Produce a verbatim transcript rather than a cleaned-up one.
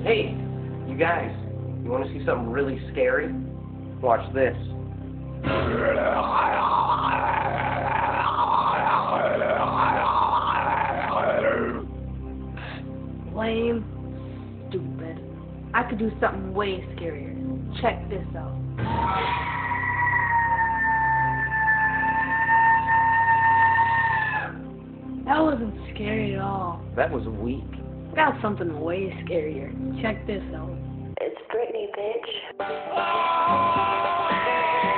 Hey, you guys, you want to see something really scary? Watch this. Lame. Stupid. I could do something way scarier. Check this out. That wasn't scary at all. That was weak. Got something way scarier. Check this out. It's Brittany, bitch.